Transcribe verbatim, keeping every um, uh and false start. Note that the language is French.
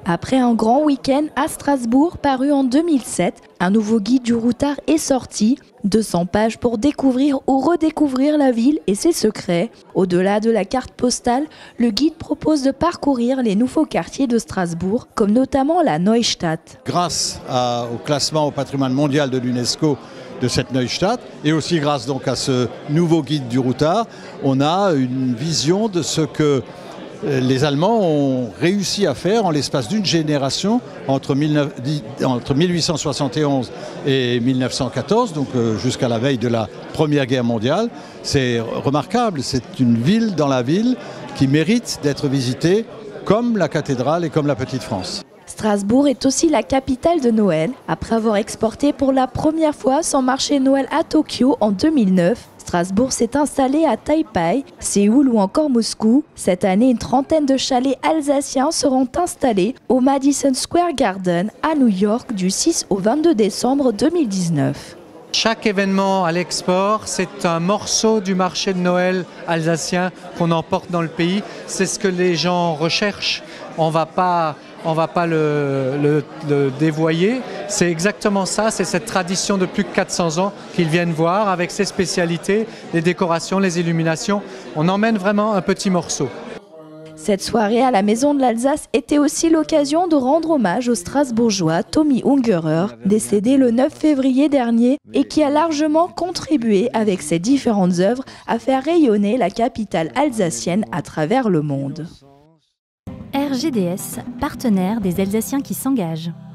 Après un grand week-end à Strasbourg paru en deux mille sept, un nouveau guide du routard est sorti. deux cents pages pour découvrir ou redécouvrir la ville et ses secrets. Au-delà de la carte postale, le guide propose de parcourir les nouveaux quartiers de Strasbourg, comme notamment la Neustadt. Grâce à, au classement au patrimoine mondial de l'UNESCO de cette Neustadt, et aussi grâce donc à ce nouveau guide du routard, on a une vision de ce que les Allemands ont réussi à faire en l'espace d'une génération entre mille huit cent soixante et onze et mille neuf cent quatorze, donc jusqu'à la veille de la Première Guerre mondiale. C'est remarquable, c'est une ville dans la ville qui mérite d'être visitée comme la cathédrale et comme la Petite France. Strasbourg est aussi la capitale de Noël. Après avoir exporté pour la première fois son marché Noël à Tokyo en deux mille neuf, Strasbourg s'est installé à Taipei, Séoul ou encore Moscou. Cette année, une trentaine de chalets alsaciens seront installés au Madison Square Garden à New York du six au vingt-deux décembre deux mille dix-neuf. Chaque événement à l'export, c'est un morceau du marché de Noël alsacien qu'on emporte dans le pays. C'est ce que les gens recherchent. On va pas, on va pas le, le, le dévoyer. C'est exactement ça, c'est cette tradition de plus de quatre cents ans qu'ils viennent voir avec ses spécialités, les décorations, les illuminations. On emmène vraiment un petit morceau. Cette soirée à la Maison de l'Alsace était aussi l'occasion de rendre hommage au Strasbourgeois Tommy Ungerer, décédé le neuf février dernier et qui a largement contribué avec ses différentes œuvres à faire rayonner la capitale alsacienne à travers le monde. R G D S, partenaire des Alsaciens qui s'engagent.